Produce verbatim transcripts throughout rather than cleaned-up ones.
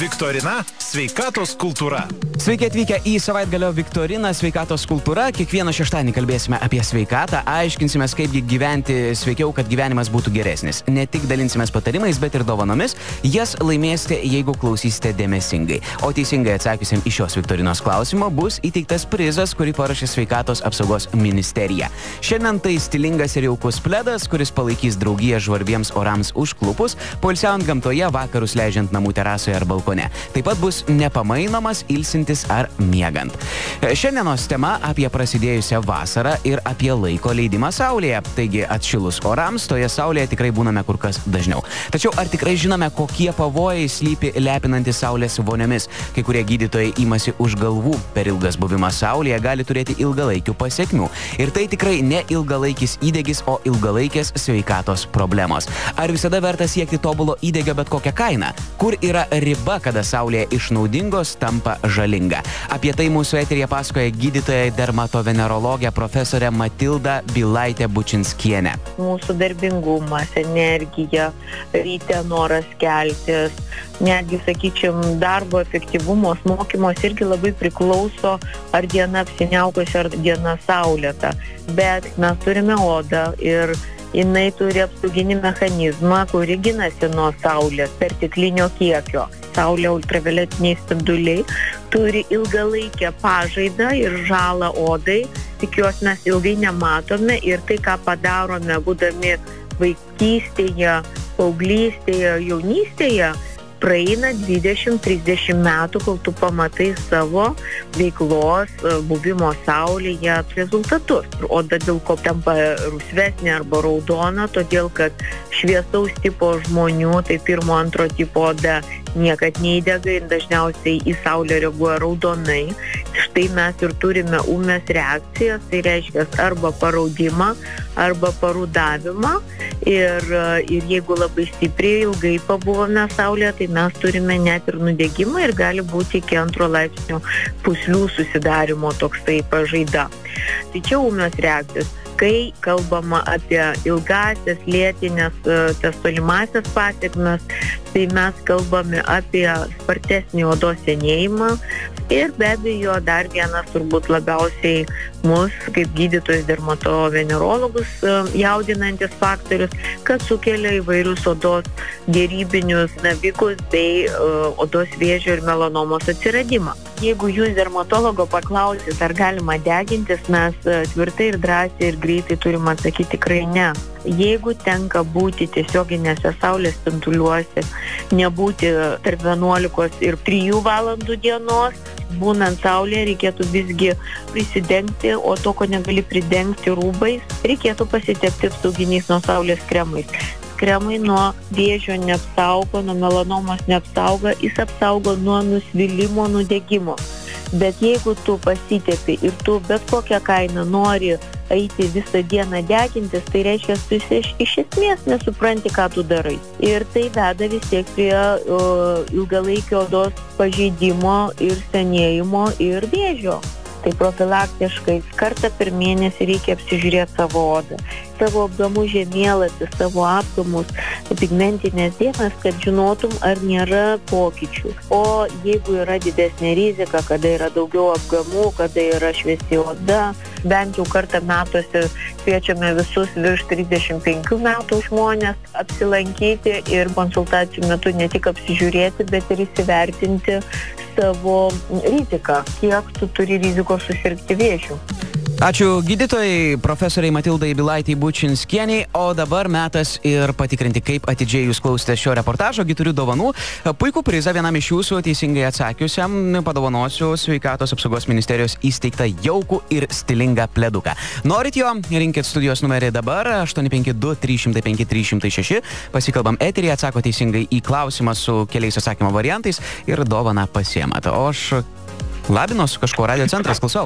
Viktorina sveikatos kultūra. Sveiki atvykę į savaitgalio Viktoriną sveikatos kultūra. Kiekvieną šeštadienį kalbėsime apie sveikatą, aiškinsimės, kaip gyventi sveikiau, kad gyvenimas būtų geresnis. Ne tik dalinsimės patarimais, bet ir dovanomis. Jas laimėsite, jeigu klausysite dėmesingai. O teisingai atsakysim į šios Viktorinos klausimo bus įteiktas prizas, kurį parašė Sveikatos apsaugos ministerija. Šiandien tai stilingas ir jaukus pledas, kuris palaikys draugiją žvarbiems orams užklupus, poilsiaujant gamtoje, vakarus leidžiant namų terasoje ar balkone. Taip pat bus nepamainomas ilsintis ar miegant. Šiandienos tema apie prasidėjusią vasarą ir apie laiko leidimą saulėje. Taigi atšilus orams, toje saulėje tikrai būname kur kas dažniau. Tačiau ar tikrai žinome, kokie pavojai slypi lepinantys saulės voniomis? Kai kurie gydytojai imasi už galvų. Per ilgas buvimas saulėje gali turėti ilgalaikių pasekmių. Ir tai tikrai ne ilgalaikis įdegis, o ilgalaikės sveikatos problemos. Ar visada verta siekti tobulo įdegio bet kokią kainą? Kur yra riba, kada saulėje iš naudingos tampa žalinga? Apie tai mūsų eteryje pasakoja gydytoja dermatovenerologė profesorė Matilda Bilaitė-Bučinskienė. Mūsų darbingumas, energija, ryte noras keltis, netgi, sakyčiam, darbo efektyvumas, mokymos irgi labai priklauso, ar diena apsiniaukusi, ar diena saulėta. Bet mes turime odą ir jinai turi apsauginį mechanizmą, kuri ginasi nuo saulės perteklinio kiekio. Saulė ultravioletiniai spinduliai turi ilgalaikę pažaidą ir žalą odai, tik jos mes ilgai nematome ir tai, ką padarome būdami vaikystėje, paauglystėje, jaunystėje, praeina dvidešimt trisdešimt metų, kol tu pamatai savo veiklos, buvimo saulėje rezultatus. Oda dėl ko tampa rusvesnė arba raudona, todėl kad šviesaus tipo žmonių, tai pirmo, antro tipo oda niekad neįdega ir dažniausiai į saulę reaguoja raudonai. Štai mes ir turime ūmias reakcijas, tai reiškia arba paraudimą, arba parudavimą. Ir, ir jeigu labai stipriai ilgai pabuvome saulėje, tai mes turime net ir nudegimą ir gali būti iki antro laipsnio pūslių susidarimo toksai pažaida. Tai čia ūmios reakcijos. Kai kalbama apie ilgasias, lėtinės, tas tolimasias pasekmes, tai mes kalbame apie spartesnį odos senėjimą ir be abejo dar vienas turbūt labiausiai mus, kaip gydytojus dermatovenerologus, jaudinantis faktorius, kad sukelia įvairius odos gerybinius navikus bei odos vėžio ir melanomos atsiradimą. Jeigu jūs dermatologo paklausit, ar galima degintis, mes tvirtai ir drąsiai ir greitai turim atsakyti tikrai ne. Jeigu tenka būti tiesioginėse saulės spinduliuose, nebūti tarp vienuolikos ir trijų valandų dienos, būnant saulėje reikėtų visgi prisidengti, o to, ko negali pridengti rūbais, reikėtų pasitepti apsauginiais nuo saulės kremais. Kremai nuo vėžio neapsaugo, nuo melanomos neapsaugo, jis apsaugo nuo nusvilimo, nudegimo. Bet jeigu tu pasitepi ir tu bet kokią kainą nori eiti visą dieną degintis, tai reiškia, tu iš, iš esmės nesupranti, ką tu darai. Ir tai veda vis tiek prie o, ilgalaikio odos pažeidimo ir senėjimo ir vėžio. Tai profilaktiškai kartą per mėnesį reikia apsižiūrėti savo odą, savo apgamų žemėlapį, savo apgamus, pigmentinės dėmes, kad žinotum, ar nėra pokyčių. O jeigu yra didesnė rizika, kada yra daugiau apgamų, kada yra šviesi oda, bent jau kartą metuose kviečiame visus virš trisdešimt penkių metų žmonės apsilankyti ir konsultacijų metu ne tik apsižiūrėti, bet ir įsivertinti savo riziką, kiek tu turi rizikos susirgti vėžiu. Ačiū gydytojai, profesoriai Matildai Bilaitei-Bučinskienei, o dabar metas ir patikrinti, kaip atidžiai jūs klausėte šio reportažo. Gi turiu dovanų. Puikų prizą vienam iš jūsų teisingai atsakiusiam padovanosiu Sveikatos apsaugos ministerijos įsteigtą jaukų ir stilingą pleduką. Norit jo? Rinkit studijos numerį dabar aštuoni penki du trys šimtai penki trys šimtai šeši. Pasikalbam eteryje, atsako teisingai į klausimą su keliais atsakymo variantais ir dovaną pasiemat. O aš Labinos, kažko radio centras, klausau.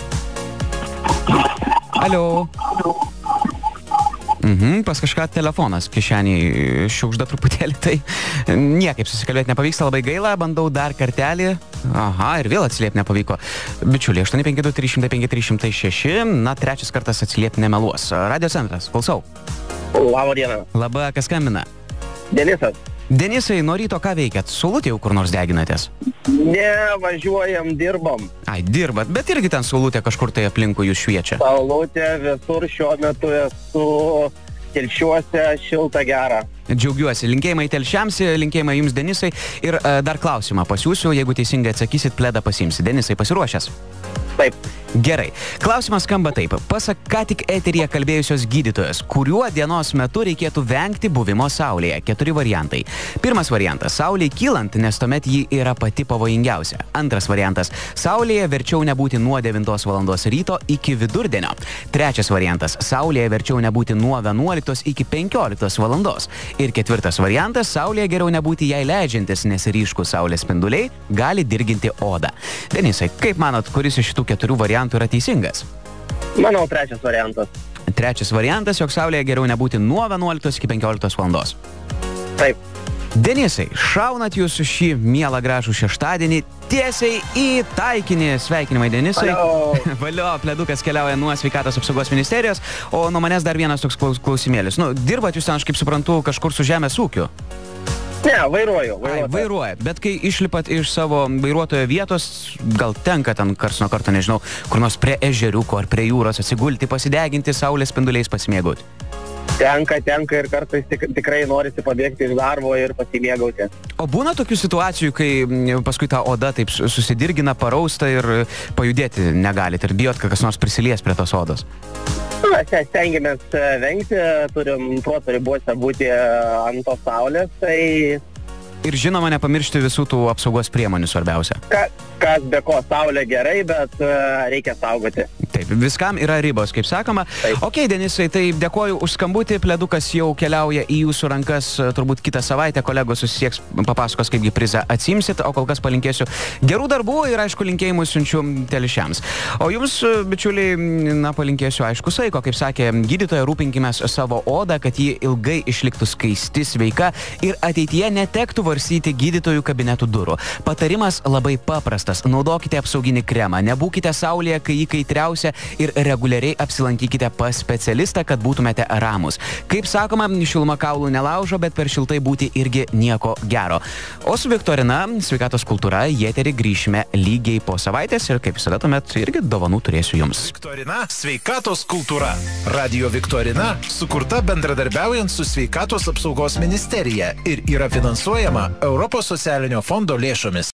Alio. Mhm, pas kažką telefonas kišenį šiukšda truputėlį, tai niekaip susikalbėti nepavyksta, labai gaila, bandau dar kartelį. Aha, ir vėl atsiliepti nepavyko. Bičiuliai, aštuoni penki du trys šimtai penki trys šimtai šeši, na, trečias kartas atsiliepti nemeluos. Radio centras, klausau. Labą dieną. Labą, kas skambina? Denisas. Denisai, nuo ryto ką veikiat? Saulutė jau kur nors deginatės? Ne, važiuojam, dirbam. Ai, dirbat, bet irgi ten saulutė kažkur tai aplinkui jūs šviečia. Saulutė visur, šiuo metu esu Telšiuose, šilta gera. Džiaugiuosi. Linkėjimai Telšiams, linkėjimai jums, Denisai. Ir uh, dar klausimą pasiūsiu, jeigu teisingai atsakysit, pledą pasiimsi. Denisai, pasiruošęs? Taip. Gerai. Klausimas skamba taip. Pasak ką tik eteryje kalbėjusios gydytojos, kuriuo dienos metu reikėtų vengti buvimo saulėje? Keturi variantai. Pirmas variantas. Saulei kylant, nes tuomet ji yra pati pavojingiausia. Antras variantas. Saulėje verčiau nebūti nuo devintos valandos ryto iki vidurdienio. Trečias variantas. Saulėje verčiau nebūti nuo vienuoliktos iki penkioliktos valandos. Ir ketvirtas variantas. Saulėje geriau nebūti jai leidžiantis, nes ryškūs saulės spinduliai gali dirginti odą. Denisai, kaip manot, kuris iš šitų keturių variantų yra teisingas? Manau, trečias variantas. Trečias variantas, jog saulėje geriau nebūti nuo vienuoliktos iki penkioliktos valandos. Taip. Denisai, šaunat jūs šį mielą gražų šeštadienį tiesiai į taikinį. Sveikinimai, Denisai. Valio. Valio, pledukas keliauja nuo Sveikatos apsaugos ministerijos, o nuo manęs dar vienas toks klaus klausimėlis. Nu, dirbat jūs ten, aš kaip suprantu, kažkur su žemės ūkiu? Ne, vairuoju. Ai, vairuojat, bet kai išlipat iš savo vairuotojo vietos, gal tenka ten kars nuo karto, nežinau, kur nors prie ežeriuko ar prie jūros atsigulti, pasideginti, saulės spinduliais pasimėgauti? Tenka, tenka ir kartais tik, tikrai norisi pabėgti iš darbo ir pasimėgauti. O būna tokių situacijų, kai paskui ta oda taip susidirgina, parausta ir pajudėti negalit ir bijot, kad kas nors prisilies prie tos odos? Na, stengiamės vengti, turim proto ribose būti ant tos saulės, tai... Ir žinoma, nepamiršti visų tų apsaugos priemonių svarbiausia. Ka, kas be ko, saulė gerai, bet uh, reikia saugoti. Taip, viskam yra ribos, kaip sakoma. Taip. Ok, Denisai, tai dėkoju už skambutį, pledukas jau keliauja į jūsų rankas, turbūt kitą savaitę kolegos susisieks, papasakos, kaipgi prizą atsimsit, o kol kas palinkėsiu gerų darbų ir, aišku, linkėjimus siunčiu Telšiams. O jums, bičiuliai, na, palinkėsiu, aišku, saiko, kaip sakė gydytoja, rūpinkimės savo odą, kad ji ilgai išliktų skaisti, sveika ir ateityje netektų varsyti gydytojų kabinetų durų. Patarimas labai paprastas. Naudokite apsauginį kremą, nebūkite saulėje, kai jį kaitriausia ir reguliariai apsilankykite pas specialistą, kad būtumėte ramus. Kaip sakoma, šiluma kaulų nelaužo, bet per šiltai būti irgi nieko gero. O su Viktorina, Sveikatos kultūra, į eterį grįšime lygiai po savaitės ir kaip visada tuomet irgi dovanų turėsiu jums. Viktorina, Sveikatos kultūra. Radio Viktorina sukurta bendradarbiaujant su Sveikatos apsaugos ministerija ir yra finansuojama Europos socialinio fondo lėšomis.